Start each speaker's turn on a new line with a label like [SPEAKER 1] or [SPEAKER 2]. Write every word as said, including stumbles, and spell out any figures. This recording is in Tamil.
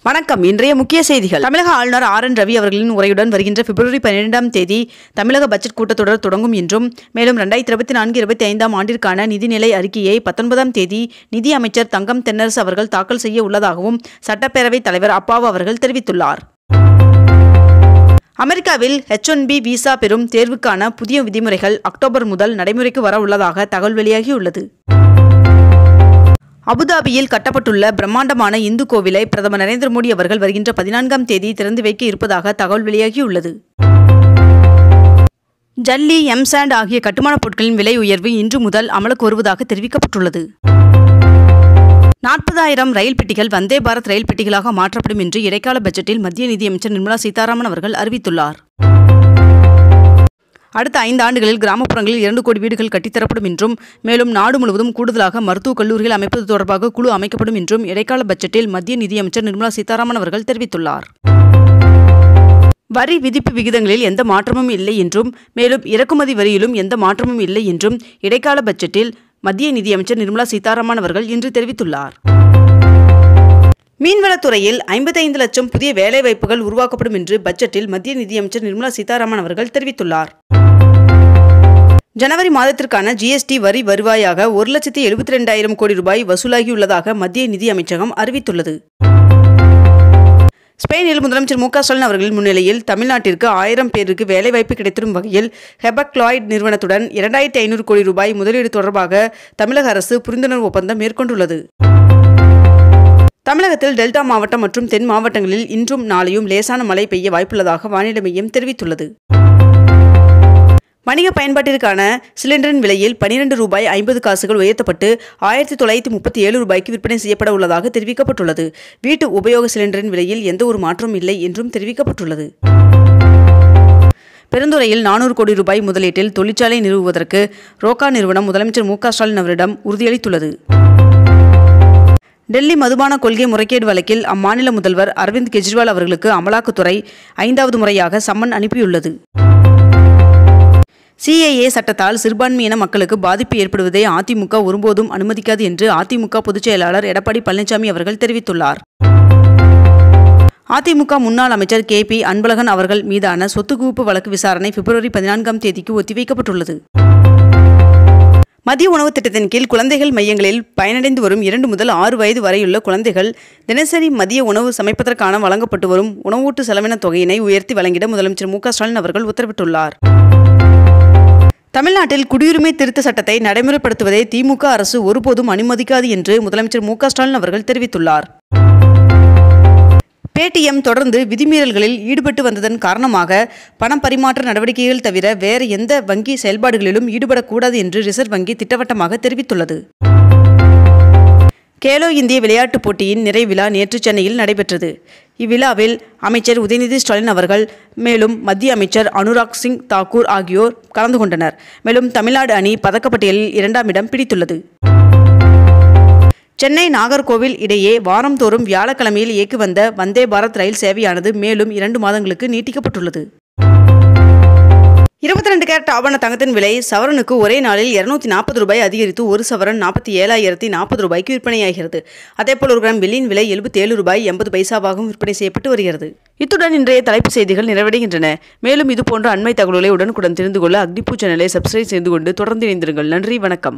[SPEAKER 1] வணக்கம். இன்றைய முக்கிய செய்திகள். தமிழக ஆளுநர் ஆர் என் ரவி அவர்களின் உரையுடன் வருகின்ற பிப்ரவரி பன்னிரண்டாம் தேதி தமிழக பட்ஜெட் கூட்டத்தொடர் தொடங்கும் என்றும், மேலும் இரண்டாயிரத்தி இருபத்தி நான்கு இருபத்தி ஐந்தாம் ஆண்டிற்கான நிதிநிலை அறிக்கையை பத்தொன்பதாம் தேதி நிதி அமைச்சர் தங்கம் தென்னரசு அவர்கள் தாக்கல் செய்ய உள்ளதாகவும் சட்டப்பேரவைத் தலைவர் அப்பாவு அவர்கள் தெரிவித்துள்ளார். அமெரிக்காவில் எச் ஒன் பி விசா பெறும் தேர்வுக்கான புதிய விதிமுறைகள் அக்டோபர் முதல் நடைமுறைக்கு வர உள்ளதாக தகவல் வெளியாகியுள்ளது. அபுதாபியில் கட்டப்பட்டுள்ள பிரம்மாண்டமான இந்து கோவிலை பிரதமர் நரேந்திர மோடி அவர்கள் வருகின்ற பதினான்காம் தேதி திறந்து வைக்க இருப்பதாக தகவல் வெளியாகியுள்ளது. ஜல்லி, எம்சாண்ட் ஆகிய கட்டுமானப் பொருட்களின் விலை உயர்வு இன்று முதல் அமலுக்கு வருவதாக தெரிவிக்கப்பட்டுள்ளது. நாற்பதாயிரம் ரயில் பெட்டிகள் வந்தே பாரத் ரயில் பெட்டிகளாக மாற்றப்படும் என்று இடைக்கால பட்ஜெட்டில் மத்திய நிதியமைச்சர் நிர்மலா சீதாராமன் அவர்கள் அறிவித்துள்ளார். அடுத்த ஐந்து ஆண்டுகளில் கிராமப்புறங்களில் இரண்டு கோடி வீடுகள் கட்டித்தரப்படும் என்றும், மேலும் நாடு முழுவதும் கூடுதலாக மருத்துவக் கல்லூரிகள் அமைப்பது தொடர்பாக குழு அமைக்கப்படும் என்றும் இடைக்கால பட்ஜெட்டில் மத்திய நிதியமைச்சர் நிர்மலா சீதாராமன் அவர்கள் தெரிவித்துள்ளார். வரி விதிப்பு விகிதங்களில் எந்த மாற்றமும் இல்லை என்றும், மேலும் இறக்குமதி வரியிலும் எந்த மாற்றமும் இல்லை என்றும் இடைக்கால பட்ஜெட்டில் மத்திய நிதியமைச்சர் நிர்மலா சீதாராமன் அவர்கள் இன்று தெரிவித்துள்ளார். மீன்வளத்துறையில் ஐம்பத்தைந்து லட்சம் புதிய வேலைவாய்ப்புகள் உருவாக்கப்படும் என்று பட்ஜெட்டில் மத்திய நிதியமைச்சர் நிர்மலா சீதாராமன் அவர்கள் தெரிவித்துள்ளார். ஜனவரி மாதத்திற்கான ஜி எஸ் டி வரி வருவாயாக ஒரு லட்சத்தி எழுபத்தி இரண்டாயிரம் கோடி ரூபாய் வசூலாகியுள்ளதாக மத்திய நிதி அமைச்சகம் அறிவித்துள்ளது. ஸ்பெயினில் முதலமைச்சர் மு க ஸ்டாலின் அவர்களின் முன்னிலையில் தமிழ்நாட்டிற்கு ஆயிரம் பேருக்கு வேலைவாய்ப்பு கிடைத்திடும் வகையில் ஹெபக்லாய்ட் நிறுவனத்துடன் இரண்டாயிரத்தி ஐநூறு கோடி ரூபாய் முதலீடு தொடர்பாக தமிழக அரசு புரிந்துணர்வு ஒப்பந்தம் மேற்கொண்டுள்ளது. தமிழகத்தில் டெல்டா மாவட்டம் மற்றும் தென் மாவட்டங்களில் இன்றும் நாளையும் லேசான மழை பெய்ய வாய்ப்புள்ளதாக வானிலை மையம் தெரிவித்துள்ளது. வணிக பயன்பாட்டிற்கான சிலிண்டரின் விலையில் பனிரெண்டு ரூபாய் ஐம்பது காசுகள் உயர்த்தப்பட்டு ஆயிரத்தி தொள்ளாயிரத்தி முப்பத்தி ஏழு ரூபாய்க்கு விற்பனை செய்யப்பட உள்ளதாக தெரிவிக்கப்பட்டுள்ளது. வீட்டு உபயோக சிலிண்டரின் விலையில் எந்த ஒரு மாற்றமும் இல்லை என்றும் தெரிவிக்கப்பட்டுள்ளது. பெருந்துறையில் நானூறு கோடி ரூபாய் முதலீட்டில் தொழிற்சாலை நிறுவுவதற்கு ரோக்கா நிறுவனம் முதலமைச்சர் மு க ஸ்டாலின் அவரிடம் உறுதியளித்துள்ளது. டெல்லி மதுபான கொள்கை முறைகேடு வழக்கில் அம்மாநில முதல்வர் அரவிந்த் கெஜ்ரிவால் அவர்களுக்கு அமலாக்கத்துறை ஐந்தாவது முறையாக சம்மன் அனுப்பியுள்ளது. சி ஏ ஏ சட்டத்தால் சிறுபான்மையின மக்களுக்கு பாதிப்பு ஏற்படுவதை அதிமுக ஒருபோதும் அனுமதிக்காது என்று அதிமுக பொதுச் செயலாளர் எடப்பாடி பழனிசாமி அவர்கள் தெரிவித்துள்ளார். அதிமுக முன்னாள் அமைச்சர் கே பி அன்பழகன் அவர்கள் மீதான சொத்து குவிப்பு வழக்கு விசாரணை பிப்ரவரி பதினான்காம் தேதிக்கு ஒத்திவைக்கப்பட்டுள்ளது. மதிய உணவு திட்டத்தின் கீழ் குழந்தைகள் மையங்களில் பயனடைந்து வரும் இரண்டு முதல் ஆறு வயது வரையுள்ள குழந்தைகள் தினசரி மதிய உணவு சமைப்பதற்கான வழங்கப்பட்டு வரும் உணவூட்டு செலவின தொகையினை உயர்த்தி வழங்கிட முதலமைச்சர் மு க ஸ்டாலின் அவர்கள் உத்தரவிட்டுள்ளார். தமிழ்நாட்டில் குடியுரிமை திருத்த சட்டத்தை நடைமுறைப்படுத்துவதை திமுக அரசு ஒருபோதும் அனுமதிக்காது என்று முதலமைச்சர் மு க ஸ்டாலின் அவர்கள் தெரிவித்துள்ளார். பேடிஎம் தொடர்ந்து விதிமீறல்களில் ஈடுபட்டு வந்ததன் காரணமாக பணம் பரிமாற்ற நடவடிக்கைகள் தவிர வேறு எந்த வங்கி செயல்பாடுகளிலும் ஈடுபடக்கூடாது என்று ரிசர்வ் வங்கி திட்டவட்டமாக தெரிவித்துள்ளது. கேலோ இந்திய விளையாட்டுப் போட்டியின் நிறைவிழா நேற்று சென்னையில் நடைபெற்றது. இவ்விழாவில் அமைச்சர் உதயநிதி ஸ்டாலின் அவர்கள், மேலும் மத்திய அமைச்சர் அனுராக் சிங் தாக்கூர் ஆகியோர் கலந்து கொண்டனர். மேலும் தமிழ்நாடு அணி பதக்கப்பட்டியலில் இரண்டாம் இடம் பிடித்துள்ளது. சென்னை நாகர்கோவில் இடையே வாரந்தோறும் வியாழக்கிழமையில் இயக்கி வந்த வந்தே பாரத் ரயில் சேவையானது மேலும் இரண்டு மாதங்களுக்கு நீட்டிக்கப்பட்டுள்ளது. இருபத்தி ரெண்டு கேரட் ஆபண தங்கத்தின் விலை சவரனுக்கு ஒரே நாளில் இருநூத்தி நாற்பது ரூபாய் அதிகரித்து ஒரு சவரன் நாற்பத்தி ஏழாயிரத்தி நாற்பது ரூபாய்க்கு விற்பனையாகிறது. அதேபோல் ஒரு கிராம் வெள்ளியின் விலை எழுபத்தி ஏழு ரூபாய் எண்பது பைசாவாகவும் விற்பனை செய்யப்பட்டு வருகிறது. இத்துடன் இன்றைய தலைப்புச் செய்திகள் நிறைவடைகின்றன. மேலும் இதுபோன்ற அண்மை தகவல்களை உடனுக்குடன் தெரிந்து கொள்ள அக்னிபூ சேனலை சப்ஸ்கிரைப் செய்து கொண்டு தொடர்ந்து இணைந்திருங்கள். நன்றி, வணக்கம்.